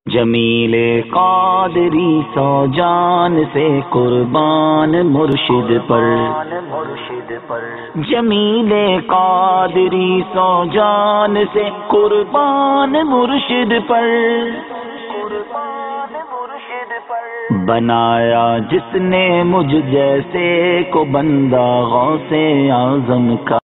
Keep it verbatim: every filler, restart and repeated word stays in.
जमीले कादरी सौ जान से कुर्बान मुर्शिद पर, जमीले कादरी सौ जान से कुर्बान मुर्शिद पर, बनाया जिसने मुझ जैसे को बंदा गौसे आज़म का।